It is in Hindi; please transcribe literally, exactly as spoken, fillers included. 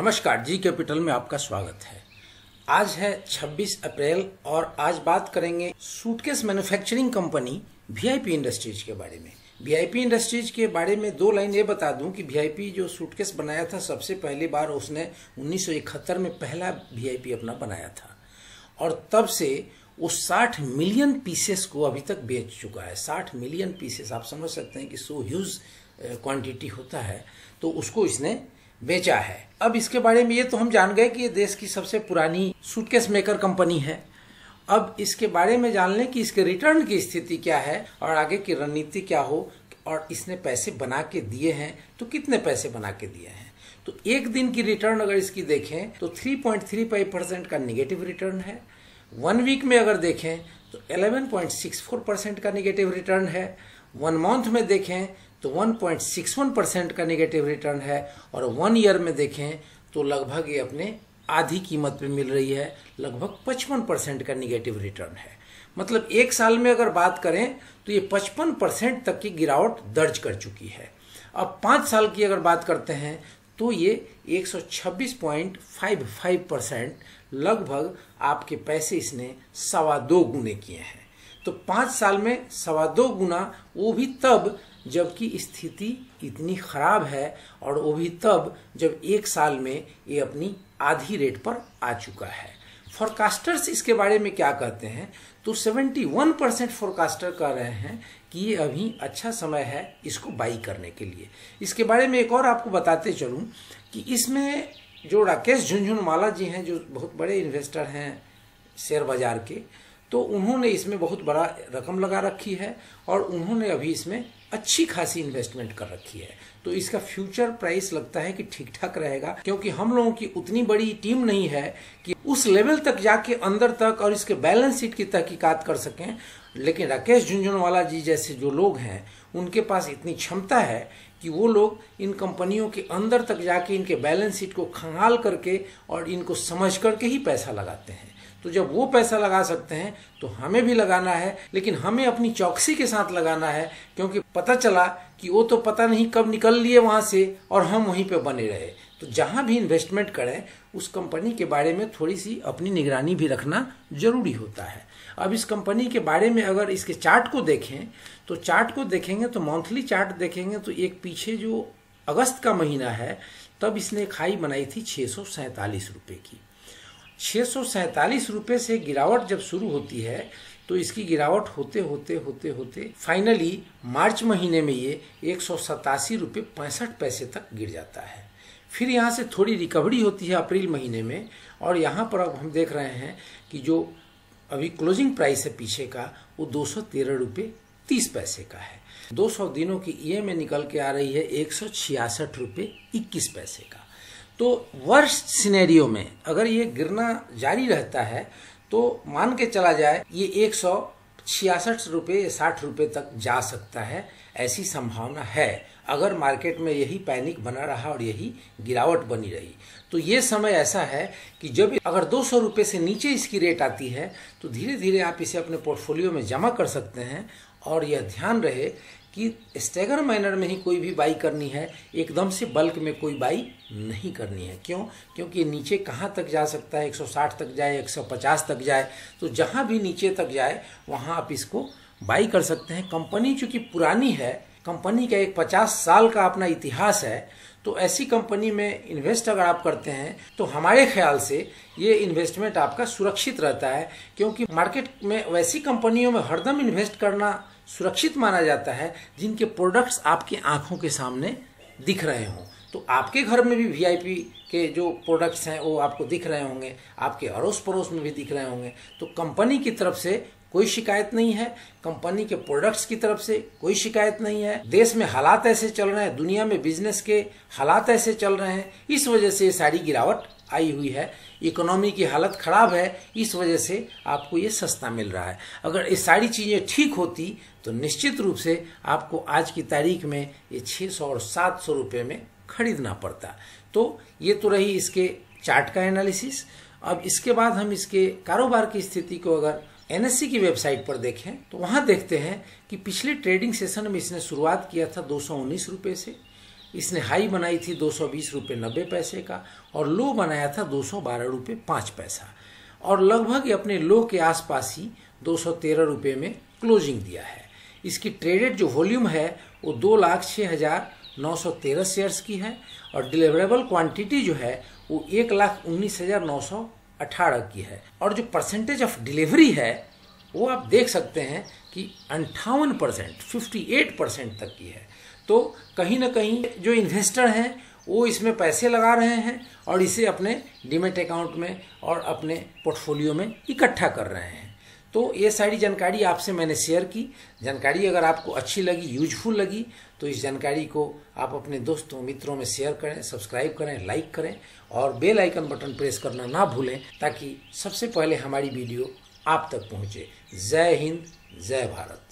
नमस्कार, जी कैपिटल में आपका स्वागत है। आज है छब्बीस अप्रैल और आज बात करेंगे suitcase manufacturing company VIP industries के बारे में। वीआईपी इंडस्ट्रीज के बारे में दो लाइन ये बता दूं कि वीआईपी जो सूटकेस बनाया था सबसे पहली बार उसने उन्नीस सौ इकहत्तर में पहला वीआईपी अपना बनाया था और तब से वो साठ मिलियन पीसेस को अभी तक बेच चुका है। साठ मिलियन पीसेस, आप समझ सकते हैं कि सो ह्यूज क्वांटिटी होता है, तो उसको इसने बेचा है। अब इसके बारे में ये तो हम जान गए कि ये देश की सबसे पुरानी सूटकेस मेकर कंपनी है। अब इसके बारे में जान लें कि इसके रिटर्न की स्थिति क्या है और आगे की रणनीति क्या हो, और इसने पैसे बना के दिए हैं तो कितने पैसे बना के दिए हैं। तो एक दिन की रिटर्न अगर इसकी देखें तो तीन पॉइंट तीन पाँच परसेंट का निगेटिव रिटर्न है। वन वीक में अगर देखें तो ग्यारह पॉइंट छह चार परसेंट का निगेटिव रिटर्न है। वन मंथ में देखें तो एक पॉइंट छह एक परसेंट का नेगेटिव रिटर्न है और वन ईयर में देखें तो लगभग ये अपने आधी कीमत पे मिल रही है, लगभग पचपन परसेंट का नेगेटिव रिटर्न है। मतलब एक साल में अगर बात करें तो ये पचपन परसेंट तक की गिरावट दर्ज कर चुकी है। अब पाँच साल की अगर बात करते हैं तो ये एक सौ छब्बीस पॉइंट पाँच पाँच परसेंट, लगभग आपके पैसे इसने सवा दो गुने किए हैं। तो पाँच साल में सवा दो गुना, वो भी तब जबकि स्थिति इतनी खराब है, और वो भी तब जब एक साल में ये अपनी आधी रेट पर आ चुका है। फोरकास्टर्स इसके बारे में क्या कहते हैं तो इकहत्तर परसेंट फोरकास्टर कह रहे हैं कि ये अभी अच्छा समय है इसको बाई करने के लिए। इसके बारे में एक और आपको बताते चलूं कि इसमें जो राकेश झुनझुनवाला जी हैं, जो बहुत बड़े इन्वेस्टर हैं शेयर बाजार के, तो उन्होंने इसमें बहुत बड़ा रकम लगा रखी है और उन्होंने अभी इसमें अच्छी खासी इन्वेस्टमेंट कर रखी है। तो इसका फ्यूचर प्राइस लगता है कि ठीक ठाक रहेगा, क्योंकि हम लोगों की उतनी बड़ी टीम नहीं है कि उस लेवल तक जाके अंदर तक और इसके बैलेंस शीट की तहकीकात कर सकें। लेकिन राकेश झुनझुनवाला जी जैसे जो लोग हैं उनके पास इतनी क्षमता है कि वो लोग इन कंपनियों के अंदर तक जाके इनके बैलेंस शीट को खंगाल करके और इनको समझ करके ही पैसा लगाते हैं। तो जब वो पैसा लगा सकते हैं तो हमें भी लगाना है, लेकिन हमें अपनी चौकसी के साथ लगाना है, क्योंकि पता चला कि वो तो पता नहीं कब निकल लिए वहां से और हम वहीं पे बने रहे। तो जहां भी इन्वेस्टमेंट करें उस कंपनी के बारे में थोड़ी सी अपनी निगरानी भी रखना जरूरी होता है। अब इस कंपनी के बारे में अगर इसके चार्ट को देखें तो चार्ट को देखेंगे तो मंथली चार्ट देखेंगे तो एक पीछे जो अगस्त का महीना है तब इसने एक हाई बनाई थी छह सौ सैंतालीस रुपए की। छह सौ सैंतालीस रुपए से गिरावट जब शुरू होती है तो इसकी गिरावट होते होते होते होते फाइनली मार्च महीने में ये एक सौ सतासी रुपये पैंसठ पैसे तक गिर जाता है। फिर यहाँ से थोड़ी रिकवरी होती है अप्रैल महीने में, और यहाँ पर अब हम देख रहे हैं कि जो अभी क्लोजिंग प्राइस है पीछे का वो दो सौ तेरह रुपये तीस पैसे का है। दो सौ दिनों की ई एम आई निकल के आ रही है एक सौ छियासठ रुपये इक्कीस पैसे का। तो वर्स्ट सिनेरियो में अगर ये गिरना जारी रहता है तो मान के चला जाए ये एक सौ छियासठ रुपये साठ रुपये तक जा सकता है, ऐसी संभावना है अगर मार्केट में यही पैनिक बना रहा और यही गिरावट बनी रही। तो ये समय ऐसा है कि जब अगर दो सौ रुपये से नीचे इसकी रेट आती है तो धीरे धीरे आप इसे अपने पोर्टफोलियो में जमा कर सकते हैं, और यह ध्यान रहे कि स्टैगर मैनर में ही कोई भी बाई करनी है, एकदम से बल्क में कोई बाई नहीं करनी है। क्यों? क्योंकि ये नीचे कहाँ तक जा सकता है, एक सौ साठ तक जाए, एक सौ पचास तक जाए, तो जहाँ भी नीचे तक जाए वहाँ आप इसको बाई कर सकते हैं। कंपनी चूंकि पुरानी है, कंपनी का एक पचास साल का अपना इतिहास है, तो ऐसी कंपनी में इन्वेस्ट अगर आप करते हैं तो हमारे ख्याल से ये इन्वेस्टमेंट आपका सुरक्षित रहता है, क्योंकि मार्केट में वैसी कंपनियों में हरदम इन्वेस्ट करना सुरक्षित माना जाता है जिनके प्रोडक्ट्स आपकी आंखों के सामने दिख रहे हों। तो आपके घर में भी वीआईपी के जो प्रोडक्ट्स हैं वो आपको दिख रहे होंगे, आपके अड़ोस पड़ोस में भी दिख रहे होंगे। तो कंपनी की तरफ से कोई शिकायत नहीं है, कंपनी के प्रोडक्ट्स की तरफ से कोई शिकायत नहीं है। देश में हालात ऐसे चल रहे हैं, दुनिया में बिजनेस के हालात ऐसे चल रहे हैं, इस वजह से ये सारी गिरावट आई हुई है। इकोनॉमी की हालत खराब है, इस वजह से आपको ये सस्ता मिल रहा है। अगर ये सारी चीजें ठीक होती तो निश्चित रूप से आपको आज की तारीख में ये छह सौ और सात सौ रुपये में खरीदना पड़ता। तो ये तो रही इसके चार्ट का एनालिसिस। अब इसके बाद हम इसके कारोबार की स्थिति को अगर एनएससी की वेबसाइट पर देखें तो वहां देखते हैं कि पिछले ट्रेडिंग सेशन में इसने शुरुआत किया था दो सौ उन्नीस रुपये से, इसने हाई बनाई थी दो सौ बीस रुपये नब्बे पैसे का और लो बनाया था दो सौ बारह रुपये पाँच पैसा और लगभग अपने लो के आसपास ही दो सौ तेरह रुपये में क्लोजिंग दिया है। इसकी ट्रेडेड जो वॉल्यूम है वो दो लाख छः हजार नौ सौ तेरह शेयर्स की है और डिलीवरेबल क्वांटिटी जो है वो एक लाख उन्नीस हजार नौ सौ अठारह की है और जो परसेंटेज ऑफ डिलीवरी है वो आप देख सकते हैं कि अंठावन परसेंट फिफ्टी एट परसेंट तक की है। तो कहीं ना कहीं जो इन्वेस्टर हैं वो इसमें पैसे लगा रहे हैं और इसे अपने डीमेट अकाउंट में और अपने पोर्टफोलियो में इकट्ठा कर रहे हैं। तो ये सारी जानकारी आपसे मैंने शेयर की। जानकारी अगर आपको अच्छी लगी, यूजफुल लगी, तो इस जानकारी को आप अपने दोस्तों मित्रों में शेयर करें, सब्सक्राइब करें, लाइक करें और बेल आइकन बटन प्रेस करना ना भूलें ताकि सबसे पहले हमारी वीडियो आप तक पहुंचे। जय हिंद, जय भारत।